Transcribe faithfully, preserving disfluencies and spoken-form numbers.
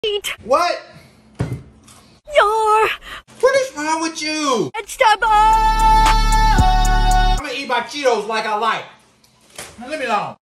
Eat What? your What is wrong with you? vegetable. I'm gonna eat my Cheetos like I like. Now leave me alone.